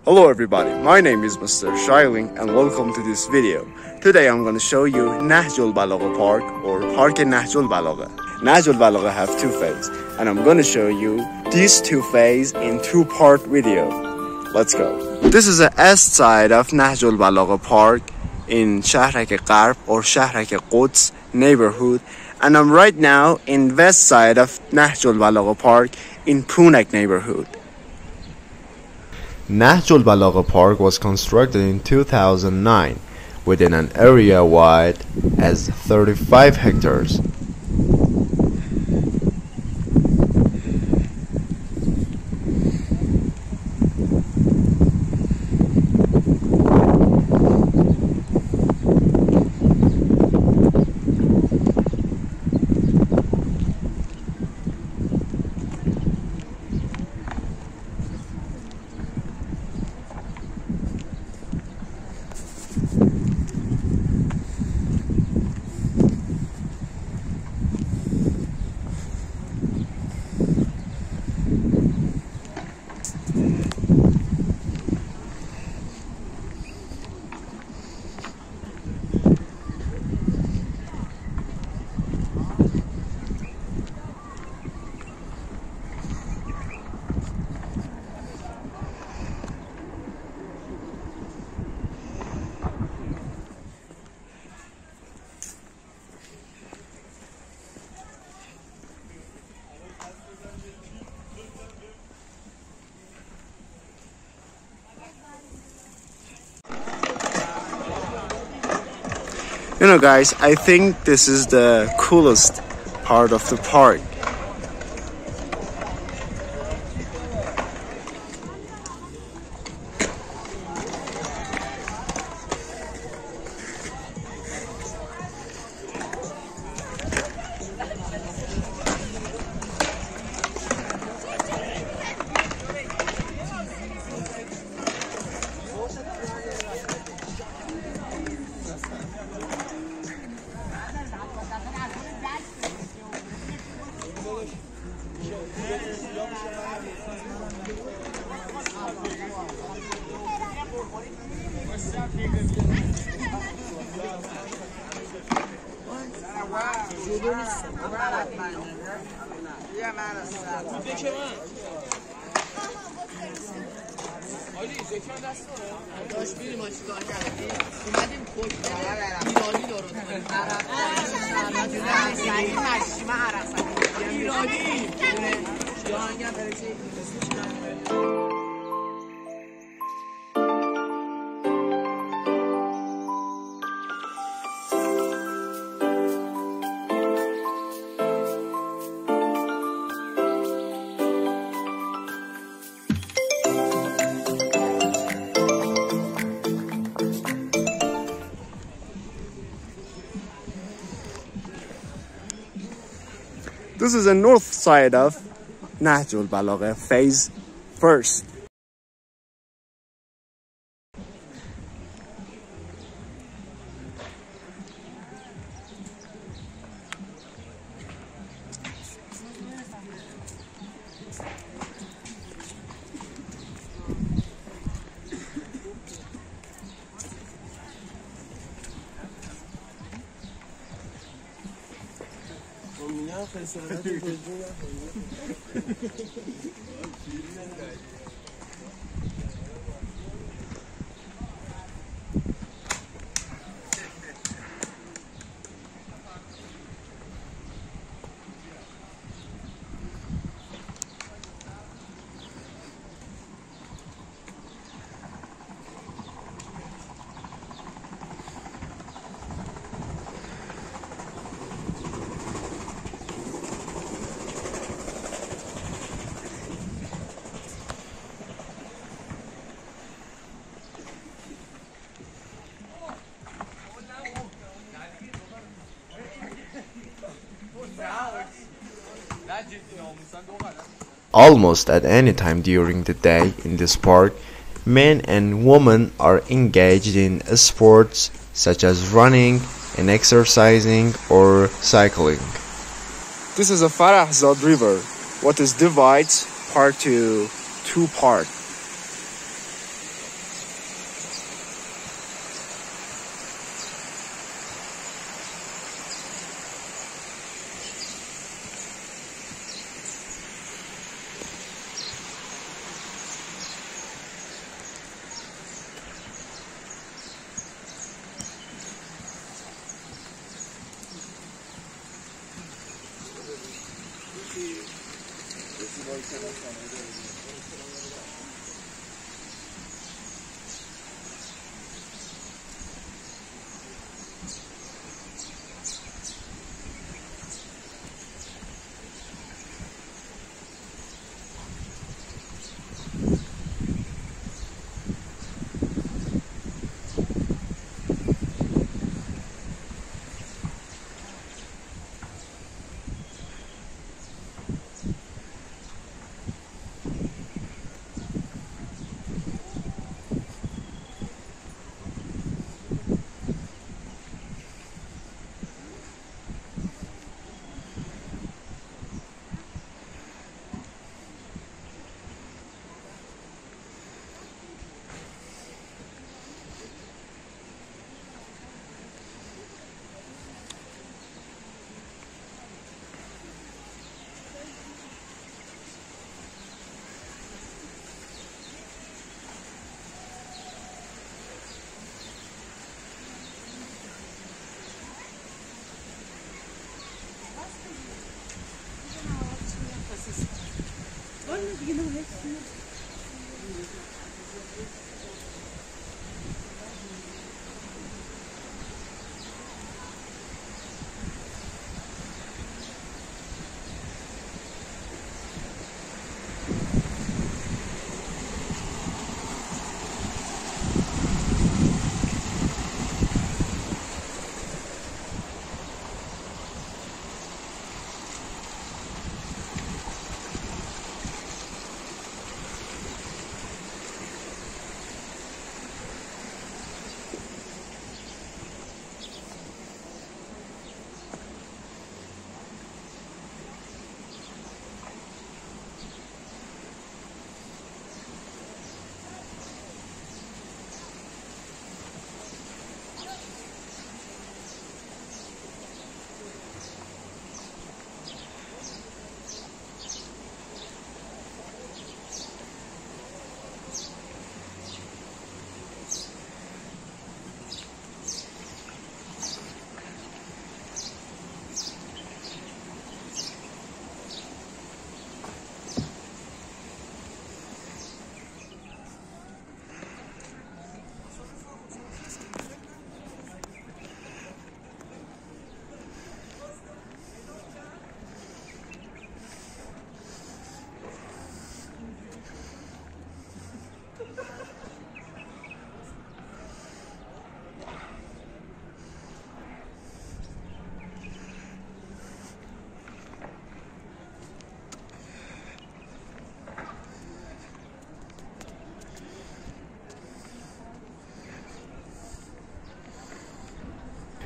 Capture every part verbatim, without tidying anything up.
Hello everybody, my name is Mister Shyling and welcome to this video. Today I'm going to show you Nahjolbalagheh Park or Park Nahjolbalagheh. Nahjolbalagheh have two phases and I'm going to show you these two phases in two part video. Let's go. This is the east side of Nahjolbalagheh Park in Shahrek Gharb or Shahrek Quds neighborhood, and I'm right now in west side of Nahjolbalagheh Park in Punak neighborhood. Nahjolbalagheh Park was constructed in two thousand nine within an area wide as thirty-five hectares. You know guys, I think this is the coolest part of the park. This is the north side of Nahjolbalagheh phase first. Almost at any time during the day in this park, men and women are engaged in sports such as running and exercising or cycling. This is a Farahzad River, what is divides park to two parts.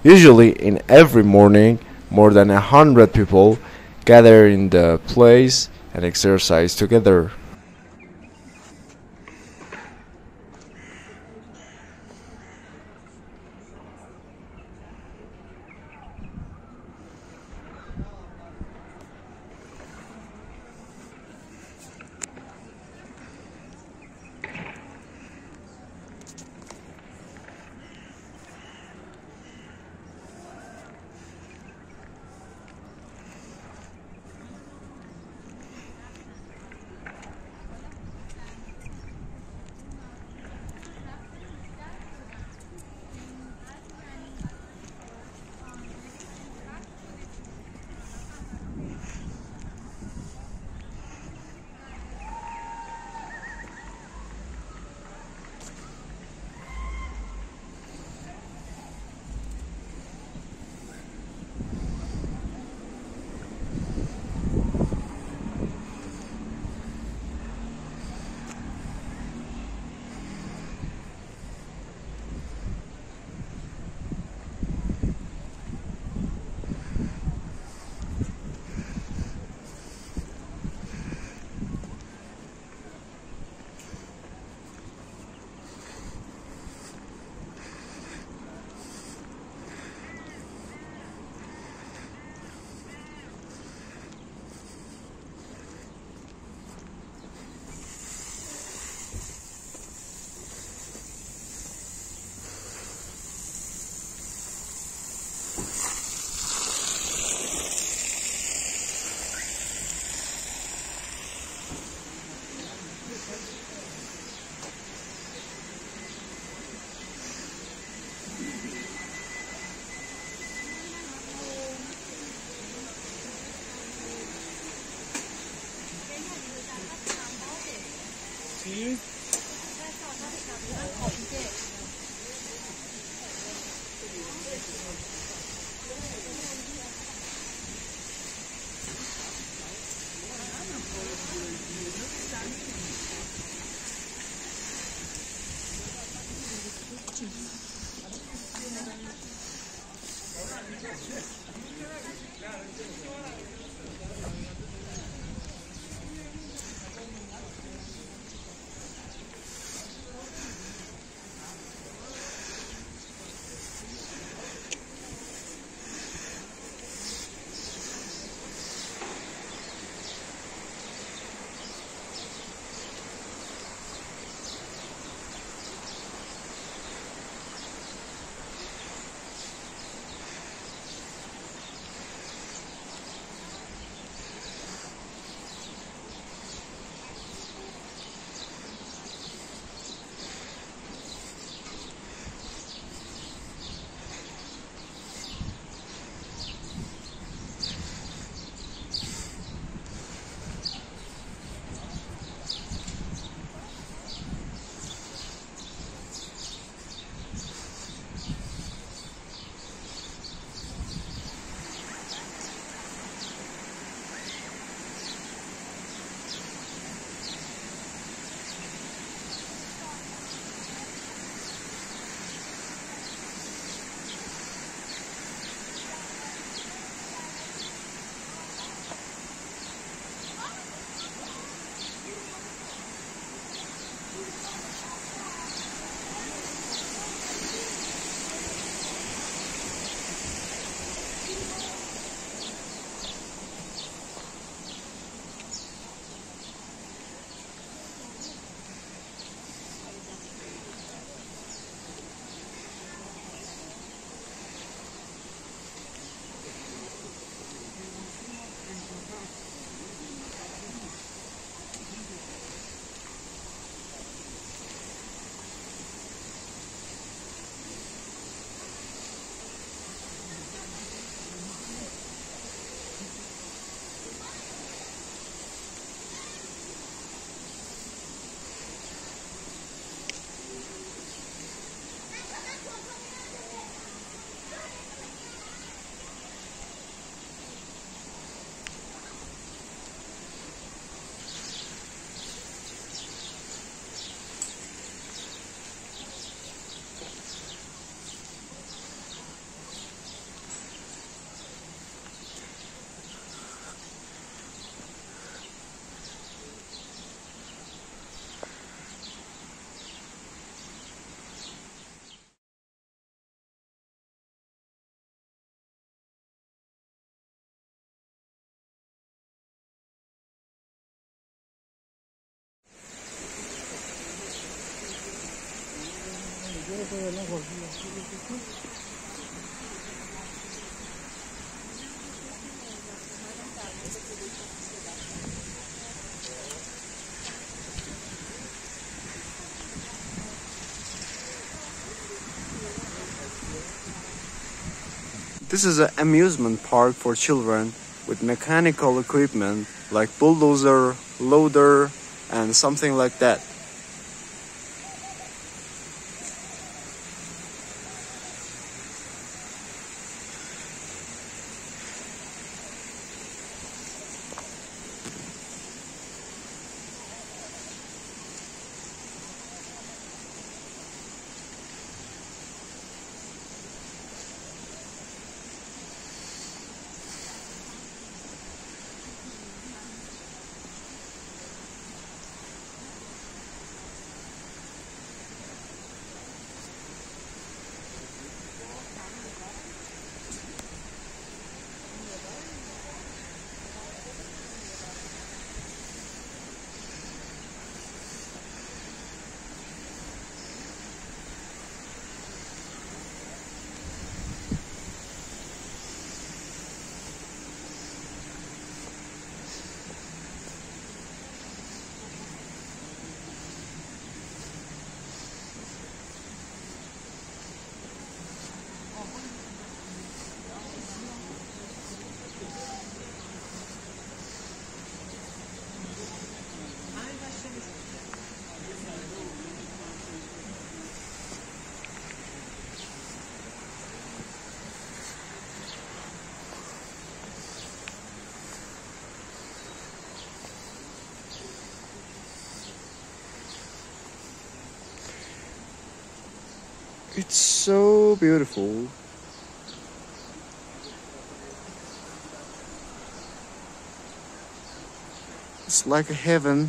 Usually in every morning, more than a hundred people gather in the place and exercise together. This is an amusement park for children with mechanical equipment like bulldozer, loader, and something like that. It's so beautiful. It's like a heaven.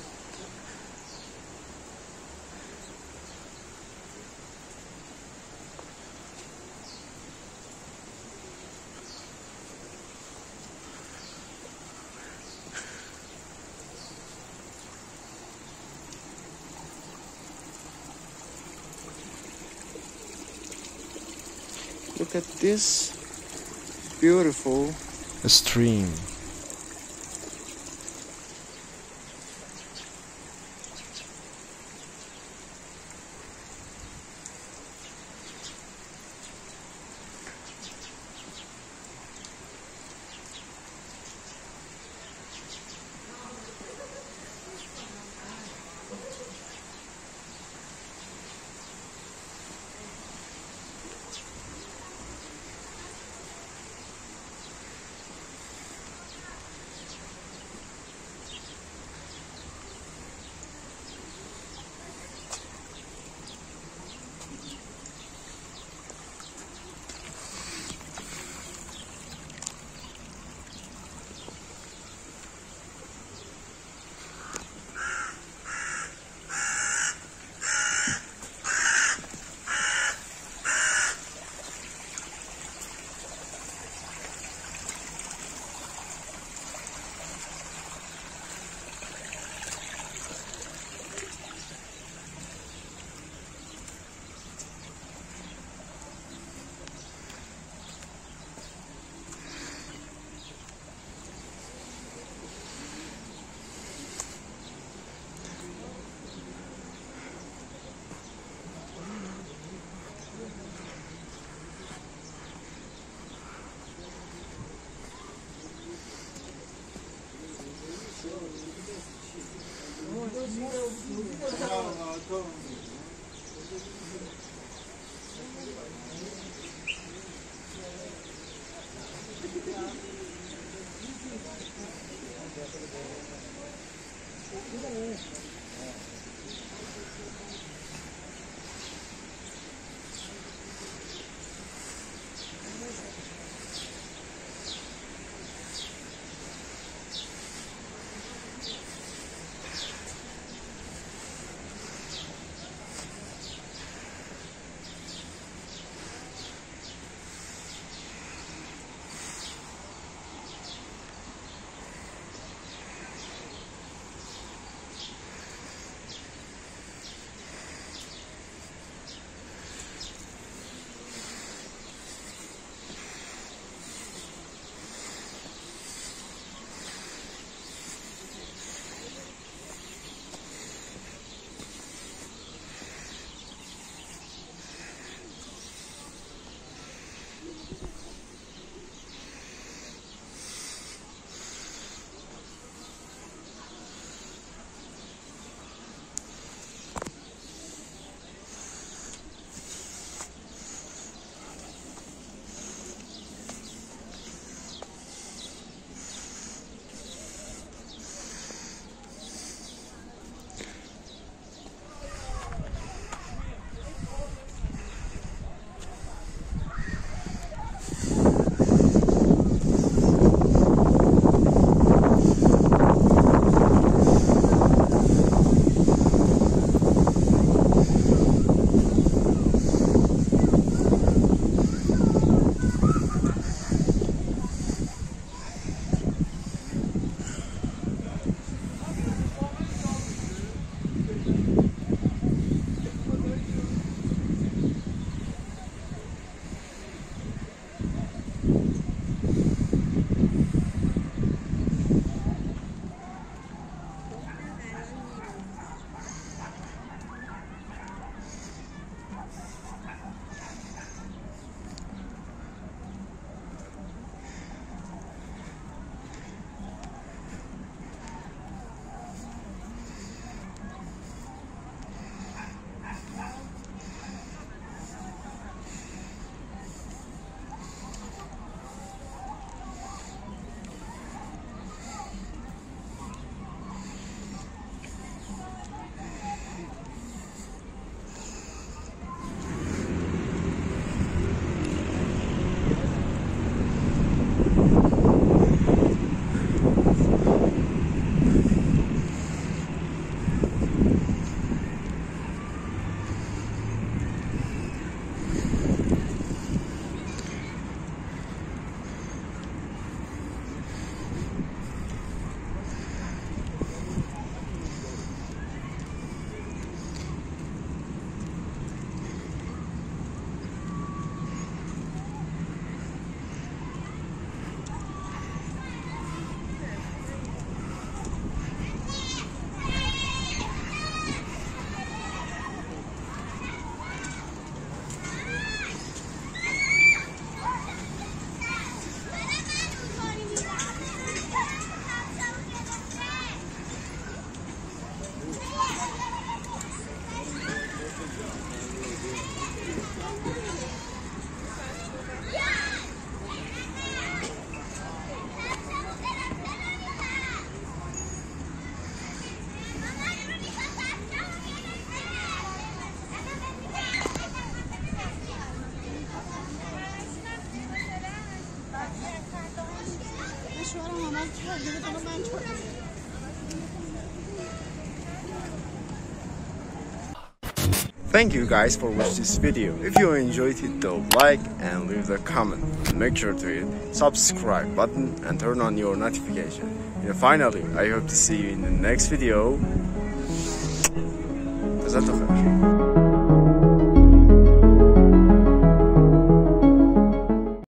Look at this beautiful stream. Thank you guys for watching this video. If you enjoyed it, though, like and leave a comment. And make sure to hit subscribe button and turn on your notification. And finally, I hope to see you in the next video. جزاك الله خير.